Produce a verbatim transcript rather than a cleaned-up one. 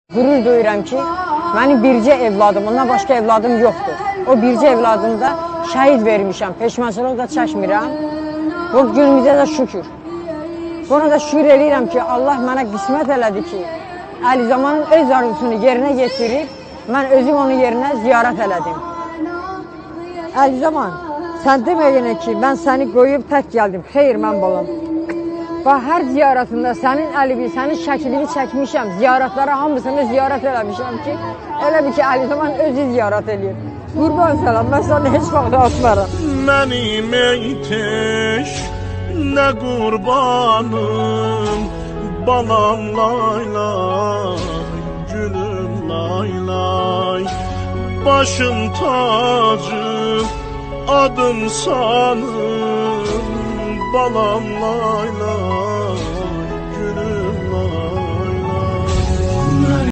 Qürur duyuram ki, mənim bircə evladım, ondan başqa evladım yoxdur. O bircə evladımda şəhid vermişəm, peşmançılıq da çəkmirəm. Bu günümüzə də şükür. Buna da şükür eləyirəm ki, Allah mənə qismət elədi ki, Əlizamanın öz arzusunu yerinə getirib, mən özüm onun yerinə ziyarət elədim. Əlizaman, sən deməyinə ki, mən səni qoyub tək gəldim, xeyr mən balam. Bax, hər ziyarətində sənin əlimi, sənin şəklini çəkmişəm, ziyarətlərə hamısını ziyarət eləmişəm ki, elə bir ki, Əlizaman özü ziyarət eləyir. Qurban sənəm, mən səni heç vaxt atmaram. Mənim eytiş, nə qurbanım, balam laylay, gülüm laylay, başım tacım, adım sanım, balam laylay.